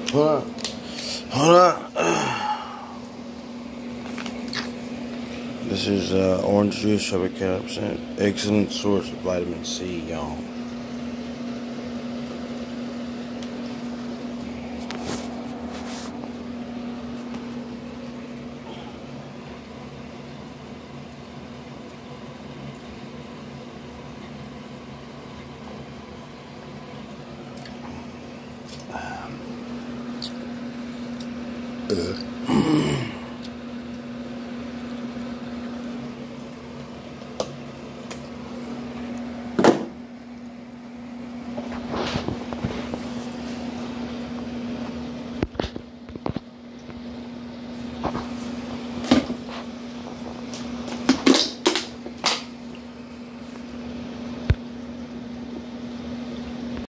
Hold on. Hold on. This is orange juice, 100%. Excellent source of vitamin C, y'all.